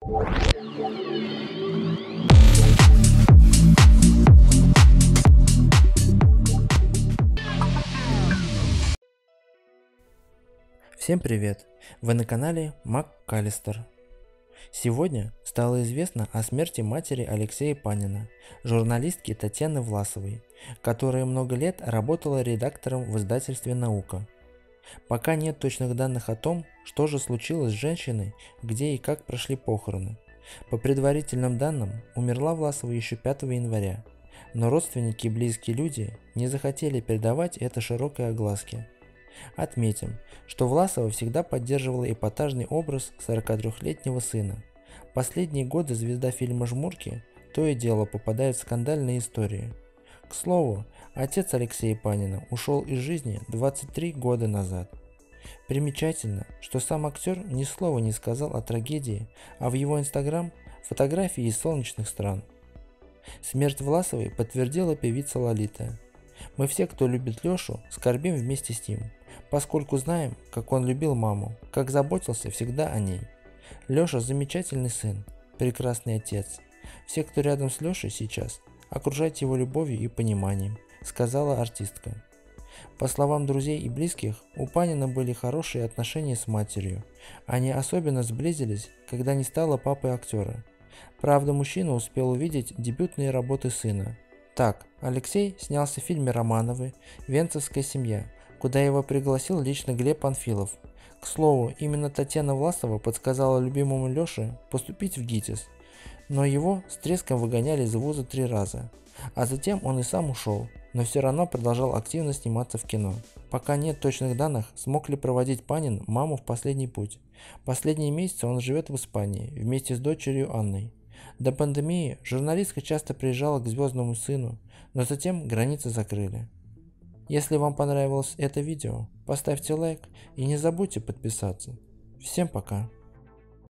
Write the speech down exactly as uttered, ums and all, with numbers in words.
Всем привет! Вы на канале МакКаллистер. Сегодня стало известно о смерти матери Алексея Панина, журналистки Татьяны Власовой, которая много лет работала редактором в издательстве «Наука». Пока нет точных данных о том, что же случилось с женщиной, где и как прошли похороны. По предварительным данным, умерла Власова еще пятого января, но родственники и близкие люди не захотели передавать это широкой огласке. Отметим, что Власова всегда поддерживала эпатажный образ сорокатрёхлетнего сына. Последние годы звезда фильма «Жмурки» то и дело попадает в скандальные истории. К слову, отец Алексея Панина ушел из жизни двадцать три года назад. Примечательно, что сам актер ни слова не сказал о трагедии, а в его инстаграм фотографии из солнечных стран. Смерть Власовой подтвердила певица Лолита. Мы все, кто любит Лешу, скорбим вместе с ним, поскольку знаем, как он любил маму, как заботился всегда о ней. Леша замечательный сын, прекрасный отец. Все, кто рядом с Лешей сейчас, окружайте его любовью и пониманием, сказала артистка. По словам друзей и близких, у Панина были хорошие отношения с матерью. Они особенно сблизились, когда не стало папой актера. Правда, мужчина успел увидеть дебютные работы сына. Так, Алексей снялся в фильме Романовы «Венцовская семья», куда его пригласил лично Глеб Панфилов. К слову, именно Татьяна Власова подсказала любимому Леше поступить в ГИТИС, но его с треском выгоняли из вуза три раза. А затем он и сам ушел, но все равно продолжал активно сниматься в кино. Пока нет точных данных, смог ли проводить Панин маму в последний путь. Последние месяцы он живет в Испании вместе с дочерью Анной. До пандемии журналистка часто приезжала к звездному сыну, но затем границы закрыли. Если вам понравилось это видео, поставьте лайк и не забудьте подписаться. Всем пока!